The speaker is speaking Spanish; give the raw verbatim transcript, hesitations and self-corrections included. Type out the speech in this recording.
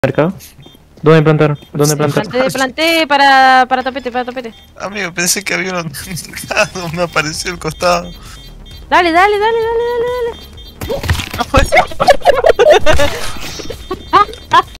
mercado. ¿Dónde plantaron? ¿Dónde plantaron? Planté, planté para, para tapete, para tapete. Amigo, pensé que había uno mercado, me apareció al costado. Dale, dale, dale, dale, dale, dale.